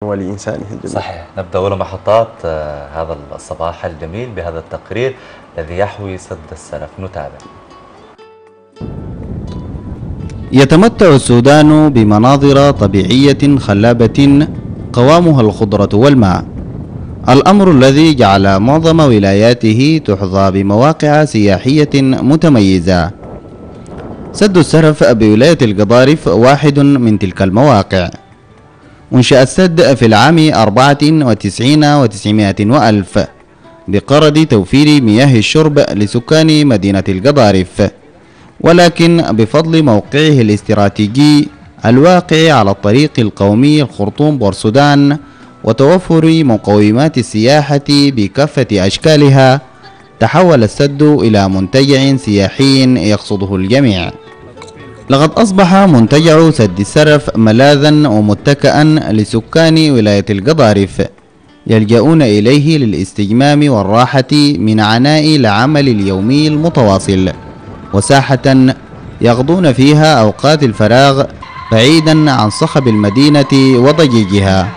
ولإنسانه الجميل. صحيح. نبدأ أول محطات هذا الصباح الجميل بهذا التقرير الذي يحوي سد السرف. نتابع. يتمتع السودان بمناظر طبيعية خلابة قوامها الخضرة والماء، الأمر الذي جعل معظم ولاياته تحظى بمواقع سياحية متميزة. سد السرف بولاية القضارف واحد من تلك المواقع. أنشأ السد في العام 94 و900 وألف بغرض توفير مياه الشرب لسكان مدينة القضارف، ولكن بفضل موقعه الاستراتيجي الواقع على الطريق القومي الخرطوم بورسودان وتوفر مقومات السياحة بكافة أشكالها، تحول السد إلى منتجع سياحي يقصده الجميع. لقد أصبح منتجع سد السرف ملاذا ومتكئا لسكان ولاية القضارف يلجؤون إليه للاستجمام والراحة من عناء العمل اليومي المتواصل، وساحة يقضون فيها أوقات الفراغ بعيدا عن صخب المدينة وضجيجها.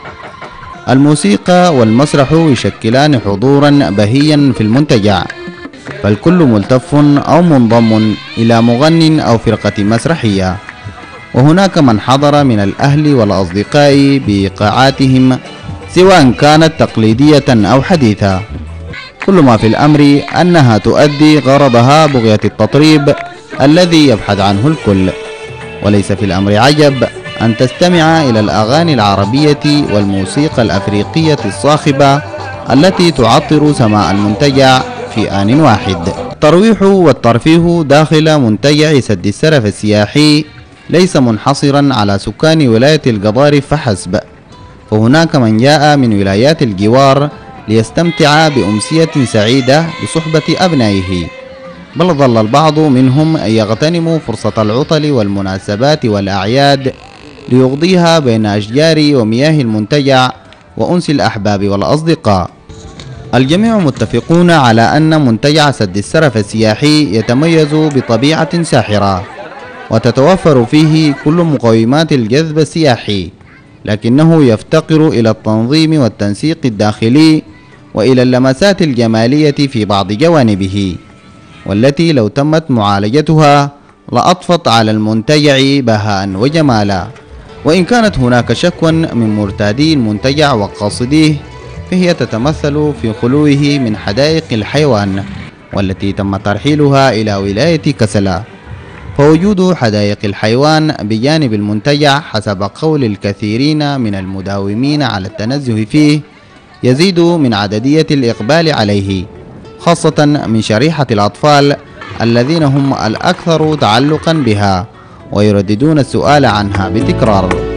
الموسيقى والمسرح يشكلان حضورا بهيا في المنتجع، فالكل ملتف أو منضم إلى مغن أو فرقة مسرحية، وهناك من حضر من الأهل والأصدقاء بإيقاعاتهم سواء كانت تقليدية أو حديثة. كل ما في الأمر أنها تؤدي غرضها بغية التطريب الذي يبحث عنه الكل، وليس في الأمر عجب أن تستمع إلى الأغاني العربية والموسيقى الأفريقية الصاخبة التي تعطر سماء المنتجع في آن واحد. الترويح والترفيه داخل منتجع سد السرف السياحي ليس منحصرا على سكان ولاية القضارف فحسب، فهناك من جاء من ولايات الجوار ليستمتع بأمسية سعيدة بصحبة أبنائه، بل ظل البعض منهم يغتنم فرصة العطل والمناسبات والأعياد ليقضيها بين أشجار ومياه المنتجع وأنس الأحباب والأصدقاء. الجميع متفقون على أن منتجع سد السرف السياحي يتميز بطبيعة ساحرة وتتوفر فيه كل مقومات الجذب السياحي، لكنه يفتقر إلى التنظيم والتنسيق الداخلي وإلى اللمسات الجمالية في بعض جوانبه، والتي لو تمت معالجتها لأضفت على المنتجع بهاء وجمالا. وإن كانت هناك شكوى من مرتادي المنتجع وقاصديه فهي تتمثل في خلوه من حدائق الحيوان والتي تم ترحيلها إلى ولاية كسلا، فوجود حدائق الحيوان بجانب المنتجع حسب قول الكثيرين من المداومين على التنزه فيه يزيد من عددية الإقبال عليه، خاصة من شريحة الأطفال الذين هم الأكثر تعلقا بها ويرددون السؤال عنها بتكرار.